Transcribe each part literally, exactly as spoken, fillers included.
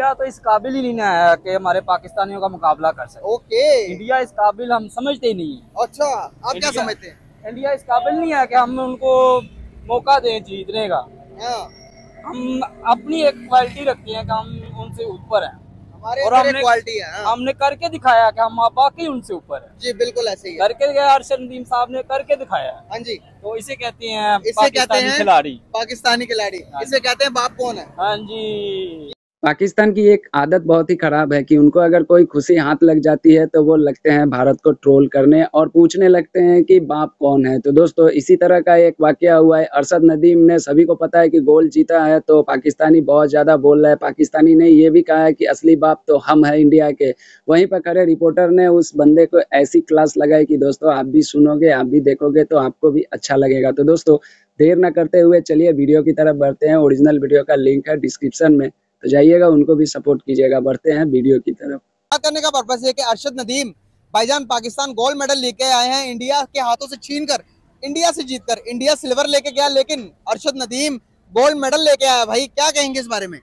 India तो इस काबिल ही नहीं ना है कि हमारे पाकिस्तानियों का मुकाबला कर सके। ओके, इंडिया इस काबिल हम समझते ही नहीं है। अच्छा, आप क्या इंडिया समझते हैं? इंडिया इस काबिल नहीं है कि हम उनको मौका दें जीतने का। हाँ, हम अपनी एक क्वालिटी रखते हैं कि हम उनसे ऊपर हैं हमारे और अंदर एक हमने क्वालिटी है। हाँ। हमने करके दिखाया कि हम बाकी उनसे ऊपर हैं। जी बिल्कुल ऐसे ही है। करके गया अरशद नदीम साहब ने करके दिखाया। हाँ जी, तो इसे कहते हैं इसे कहते पाकिस्तानी हैं खिलाड़ी। पाकिस्तानी खिलाड़ी। हाँ इसे कहते हैं बाप कौन है। हाँ जी। पाकिस्तान की एक आदत बहुत ही खराब है कि उनको अगर कोई खुशी हाथ लग जाती है तो वो लगते हैं भारत को ट्रोल करने और पूछने लगते हैं कि बाप कौन है। तो दोस्तों इसी तरह का एक वाकया हुआ है। अरशद नदीम ने, सभी को पता है कि गोल जीता है तो पाकिस्तानी बहुत ज़्यादा बोल रहा है। पाकिस्तानी ने ये भी कहा है कि असली बाप तो हम हैं इंडिया के। वहीं पर खड़े रिपोर्टर ने उस बंदे को ऐसी क्लास लगाई कि दोस्तों आप भी सुनोगे, आप भी देखोगे तो आपको भी अच्छा लगेगा। तो दोस्तों देर न करते हुए चलिए वीडियो की तरफ बढ़ते हैं। ओरिजिनल वीडियो का लिंक है डिस्क्रिप्शन में, तो जाइएगा, उनको भी सपोर्ट कीजिएगा। बढ़ते हैं वीडियो की तरफ। बात करने का पर्पस है कि अरशद नदीम भाईजान पाकिस्तान गोल्ड मेडल लेके आए हैं, इंडिया के हाथों से छीन कर, इंडिया से जीतकर। इंडिया सिल्वर लेके गया लेकिन अरशद नदीम गोल्ड मेडल लेके आया। भाई क्या कहेंगे इस बारे में?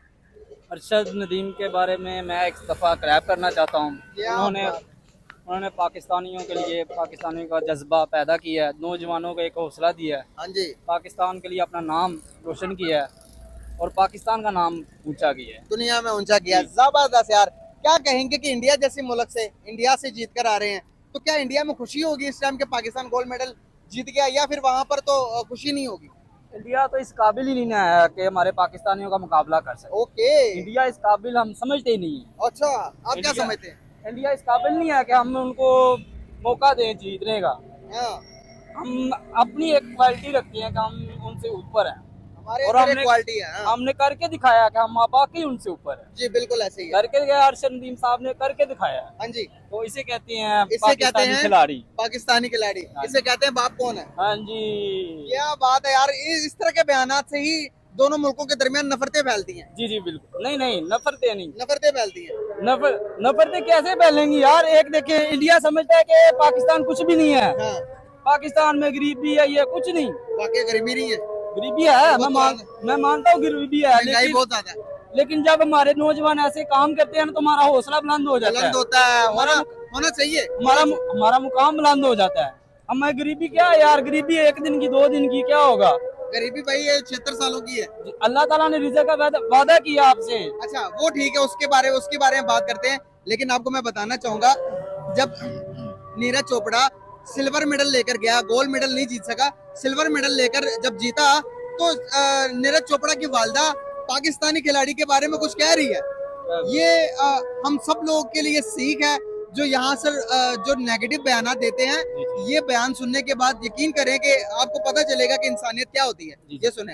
अरशद नदीम के बारे में मैं एक दफ़ा क्रैप करना चाहता हूँ। उन्होंने उन्होंने पाकिस्तानियों के लिए पाकिस्तानियों का जज्बा पैदा किया है, नौजवानों को एक हौसला दिया है। हाँ जी, पाकिस्तान के लिए अपना नाम रोशन किया है और पाकिस्तान का नाम ऊंचा किया है, दुनिया में ऊंचा किया। जबरदस्त यार। क्या कहेंगे कि इंडिया जैसी मुल्क से, इंडिया से जीत कर आ रहे हैं, तो क्या इंडिया में खुशी होगी इस टाइम के पाकिस्तान गोल्ड मेडल जीत गया, या फिर वहां पर तो खुशी नहीं होगी? इंडिया तो इस काबिल ही नहीं ना है कि हमारे पाकिस्तानियों का मुकाबला कर सके। ओके, इंडिया इस काबिल हम समझते ही नहीं है। अच्छा, आप क्या इंडिया- समझते हैं? इंडिया इस काबिल नहीं है कि हम उनको मौका दें जीतने का। हाँ, हम अपनी एक क्वालिटी रखते हैं कि हम उनसे ऊपर हैं हमारे और अंदर एक हमने क्वालिटी है। हाँ। हमने करके दिखाया कि हम बाकी उनसे ऊपर हैं। जी बिल्कुल ऐसे ही है। करके गया अरशद नदीम साहब ने करके दिखाया। हाँ जी, तो इसे कहते हैं इसे कहते पाकिस्तानी हैं खिलाड़ी। पाकिस्तानी खिलाड़ी। हाँ इसे कहते हैं बाप कौन है। हाँ जी। क्या बात है यार, इस इस तरह के बयानात से ही दोनों मुल्कों के दरमियान नफरतें फैलती हैं। जी जी बिल्कुल। नहीं नहीं नफरतें नहीं। नफरतें फैलती हैं। नफर नफरतें कैसे फैलेंगी यार? एक देखें, इंडिया समझता है कि पाकिस्तान कुछ भी नहीं है। हाँ, पाकिस्तान में गरीबी है, ये कुछ नहीं। वाकई गरीबी नहीं है, गरीबी है, मैं मान मैं मानता हूँ गरीबी है, महंगाई लेकिन बहुत ज्यादा है। लेकिन जब हमारे नौजवान ऐसे काम करते हैं ना तो हमारा हौसला बुलंद हो जाता है, बुलंद होता है, होना हमारा होना चाहिए। हमारा हमारा मुकाम बुलंद हो जाता है। हमें गरीबी क्या है यार? गरीबी एक दिन की, दो दिन की, क्या होगा? गरीबी भाई ये छिहत्तर सालों की है। अल्लाह ताला ने रिज़्क़ का वादा वादा किया आपसे। अच्छा वो ठीक है, उसके बारे उसके बारे में बात करते हैं। लेकिन आपको मैं बताना चाहूंगा, जब नीरज चोपड़ा सिल्वर मेडल लेकर गया, गोल्ड मेडल नहीं जीत सका, सिल्वर मेडल लेकर जब जीता, तो नीरज चोपड़ा की वालदा पाकिस्तानी खिलाड़ी के बारे में कुछ कह रही है। ये आ, हम सब लोगों के लिए सीख है। जो यहाँ से आ, जो नेगेटिव बयान देते हैं, ये बयान सुनने के बाद यकीन करें कि आपको पता चलेगा कि इंसानियत क्या होती है। ये सुने।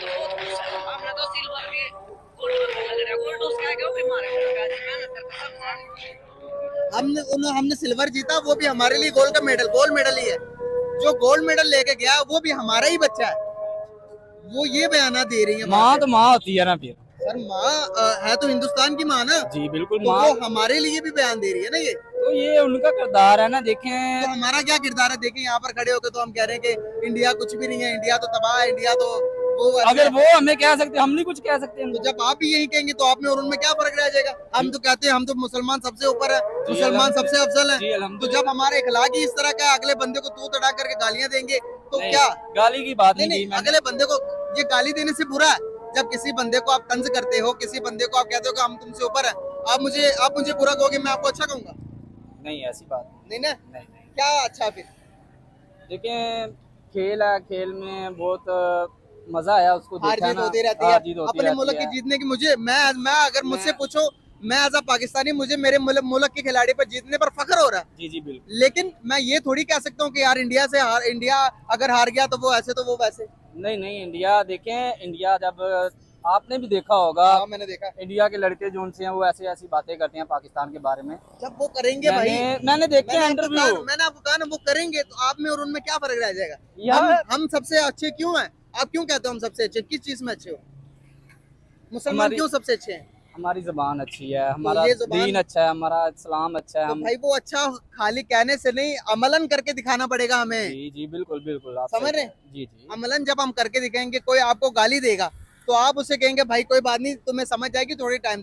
हमने उन्होंने हमने सिल्वर जीता, वो भी हमारे लिए गोल्ड का मेडल गोल्ड मेडल ही है। जो गोल्ड मेडल लेके गया वो भी हमारा ही बच्चा है। वो ये बयाना दे रही है। माँ तो माँ होती है ना फिर। सर माँ है तो हिंदुस्तान की माँ ना। जी बिल्कुल तो माँ। वो हमारे लिए भी बयान दे रही है ना। ये तो ये उनका किरदार है ना। देखें तो हमारा क्या किरदार है, देखें यहाँ पर खड़े होकर तो हम कह रहे हैं कि इंडिया कुछ भी नहीं है, इंडिया तो तबाह है, इंडिया तो वो अगर वो हमें कह सकते, हम नहीं कुछ कह सकते। तो जब आप भी यही कहेंगे तो आप में और उनमें क्या फर्क रह जाएगा? हम तो कहते हैं हम तो मुसलमान सबसे ऊपर है, मुसलमान सबसे अफजल है। तो जब हमारे इखलाक ही इस तरह का, अगले बंदे को तू तड़ा करके गालियां देंगे तो क्या? गाली की बात नहीं, नहीं, अगले बंदे को ये गाली देने से बुरा है। जब किसी बंदे को आप तंज करते हो, किसी बंदे को आप कहते हो कि हम तुमसे ऊपर है, आप मुझे आप मुझे बुरा कहोगे, मैं आपको अच्छा कहूंगा? नहीं, ऐसी बात नहीं ना। नहीं, नहीं। क्या अच्छा? फिर देखें, खेल है, खेल में बहुत मजा आया उसको हार जीत होती रहती है अपने मुल्क की जीतने की। मुझे मैं मैं अगर मुझसे पूछो, मैं एज अ पाकिस्तानी, मुझे मेरे मुल्क के खिलाड़ी पर जीतने पर फख्र हो रहा है। जी जी बिल्कुल। लेकिन मैं ये थोड़ी कह सकता हूँ कि यार इंडिया से हार, इंडिया अगर हार गया तो वो ऐसे तो वो वैसे। नहीं नहीं, इंडिया देखें, इंडिया जब आपने भी देखा होगा। हाँ, मैंने देखा। इंडिया के लड़के जो उनसे हैं वो ऐसी ऐसी बातें करते हैं पाकिस्तान के बारे में। जब वो करेंगे मैंने, भाई, मैंने देखे हैं इंटरव्यू। मैंने आपको कहा ना, वो करेंगे तो आप में और उनमें क्या फर्क रह जाएगा? हम, हम सबसे अच्छे क्यों हैं? आप क्यों कहते हो हम सबसे अच्छे? किस चीज में अच्छे हो? मुसलमान क्यों सबसे अच्छे हैं? हमारी जबान अच्छी है, हमारा तो दीन अच्छा है, हमारा इस्लाम अच्छा है। तो भाई वो अच्छा खाली कहने से नहीं, अमलन करके दिखाना पड़ेगा हमें। जी जी बिल्कुल बिल्कुल, आप समझ रहे? जी जी। अमलन जब हम करके दिखाएंगे, कोई आपको गाली देगा तो आप उसे कहेंगे भाई कोई बात नहीं, तुम्हें समझ जाएगी थोड़ी टाइम तक।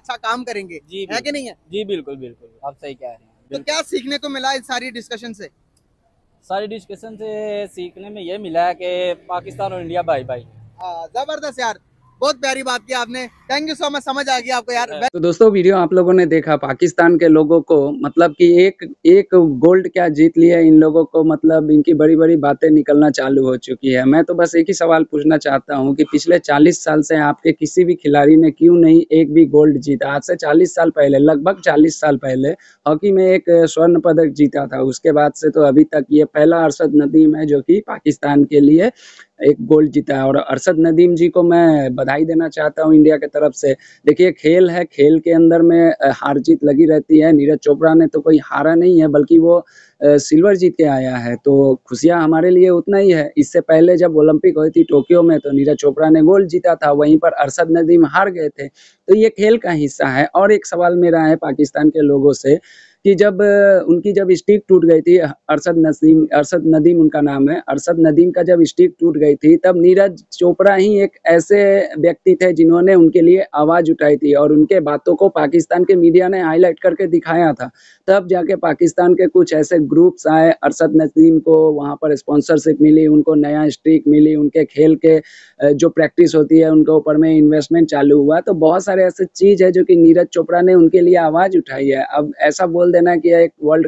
अच्छा काम करेंगे, जी है कि नहीं है? जी बिल्कुल बिल्कुल, आप सही कह रहे हैं। तो बिल्कुल। क्या सीखने को मिला इस सारी डिस्कशन से? सारी डिस्कशन से सीखने में ये मिला है कि पाकिस्तान और इंडिया भाई भाई। हाँ, जबरदस्त यार, बहुत प्यारी बात की आपने, थैंक यू सो मच, समझ आ गया आपको यार। तो दोस्तों वीडियो आप लोगों ने देखा, पाकिस्तान के लोगों को मतलब कि एक एक गोल्ड क्या जीत लिया इन लोगों को, मतलब इनकी बड़ी बड़ी बातें निकलना चालू हो चुकी है। मैं तो बस एक ही सवाल पूछना चाहता हूं कि पिछले चालीस साल से आपके किसी भी खिलाड़ी ने क्यों नहीं एक भी गोल्ड जीता? आज से चालीस साल पहले, लगभग चालीस साल पहले हॉकी में एक स्वर्ण पदक जीता था, उसके बाद से तो अभी तक ये पहला अरशद नदीम है जो कि पाकिस्तान के लिए एक गोल्ड जीता है। और अरशद नदीम जी को मैं बधाई देना चाहता हूं इंडिया की तरफ से। देखिए खेल है, खेल के अंदर में हार जीत लगी रहती है। नीरज चोपड़ा ने तो कोई हारा नहीं है, बल्कि वो सिल्वर जीत के आया है, तो खुशियां हमारे लिए उतना ही है। इससे पहले जब ओलंपिक हुई थी टोक्यो में तो नीरज चोपड़ा ने गोल्ड जीता था, वहीं पर अरशद नदीम हार गए थे। तो ये खेल का हिस्सा है। और एक सवाल मेरा है पाकिस्तान के लोगों से कि जब उनकी जब स्टिक टूट गई थी, अरशद नदीम अरशद नदीम उनका नाम है, अरशद नदीम का जब स्टिक टूट गई थी तब नीरज चोपड़ा ही एक ऐसे व्यक्ति थे जिन्होंने उनके लिए आवाज उठाई थी और उनके बातों को पाकिस्तान के मीडिया ने हाईलाइट करके दिखाया था। तब जाके पाकिस्तान के कुछ ऐसे ग्रुप्स आए, अरशद नदीम को वहां पर स्पॉन्सरशिप मिली, उनको नया स्टिक मिली, उनके खेल के जो प्रैक्टिस होती है उनके ऊपर में इन्वेस्टमेंट चालू हुआ। तो बहुत सारे ऐसे चीज है जो कि नीरज चोपड़ा ने उनके लिए आवाज उठाई है। अब ऐसा बोल देना कि एक वर्ल्ड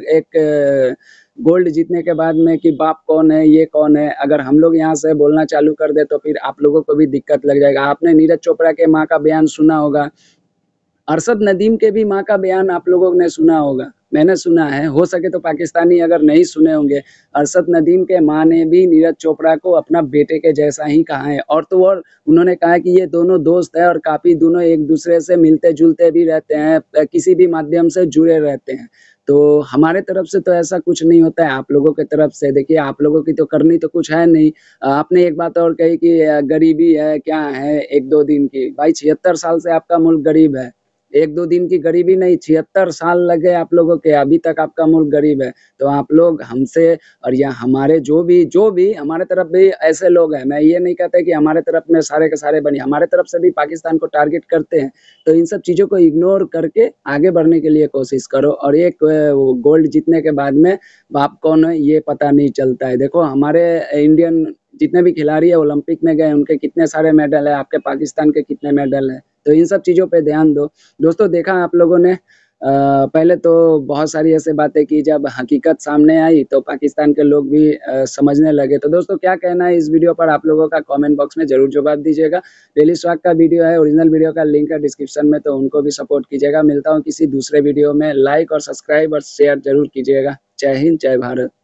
एक गोल्ड जीतने के बाद में कि बाप कौन है, ये कौन है, अगर हम लोग यहाँ से बोलना चालू कर दे तो फिर आप लोगों को भी दिक्कत लग जाएगा। आपने नीरज चोपड़ा के माँ का बयान सुना होगा, अरशद नदीम के भी माँ का बयान आप लोगों ने सुना होगा, मैंने सुना है, हो सके तो पाकिस्तानी अगर नहीं सुने होंगे। अरशद नदीम के माँ ने भी नीरज चोपड़ा को अपना बेटे के जैसा ही कहा है। और तो और उन्होंने कहा कि ये दोनों दोस्त है और काफी दोनों एक दूसरे से मिलते जुलते भी रहते हैं, किसी भी माध्यम से जुड़े रहते हैं। तो हमारे तरफ से तो ऐसा कुछ नहीं होता है, आप लोगों की तरफ से देखिए, आप लोगों की तो करनी तो कुछ है नहीं। आपने एक बात और कही कि गरीबी है, क्या है एक दो दिन की, भाई छिहत्तर साल से आपका मुल्क गरीब है, एक दो दिन की गरीबी नहीं, छिहत्तर साल लगे आप लोगों के, अभी तक आपका मुल्क गरीब है। तो आप लोग हमसे और या हमारे जो भी जो भी हमारे तरफ भी ऐसे लोग हैं, मैं ये नहीं कहता कि हमारे तरफ में सारे के सारे बनी, हमारे तरफ से भी पाकिस्तान को टारगेट करते हैं। तो इन सब चीज़ों को इग्नोर करके आगे बढ़ने के लिए कोशिश करो। और एक गोल्ड जीतने के बाद में बाप कौन है ये पता नहीं चलता है। देखो हमारे इंडियन जितने भी खिलाड़ी है ओलंपिक में गए, उनके कितने सारे मेडल है, आपके पाकिस्तान के कितने मेडल है, तो इन सब चीज़ों पे ध्यान दो। दोस्तों देखा आप लोगों ने, आ, पहले तो बहुत सारी ऐसे बातें की, जब हकीकत सामने आई तो पाकिस्तान के लोग भी आ, समझने लगे। तो दोस्तों क्या कहना है इस वीडियो पर आप लोगों का कमेंट बॉक्स में जरूर जवाब दीजिएगा। डेली स्वाग का वीडियो है, ओरिजिनल वीडियो का लिंक है डिस्क्रिप्शन में, तो उनको भी सपोर्ट कीजिएगा। मिलता हूँ किसी दूसरे वीडियो में, लाइक और सब्सक्राइब और शेयर जरूर कीजिएगा। जय हिंद, जय भारत।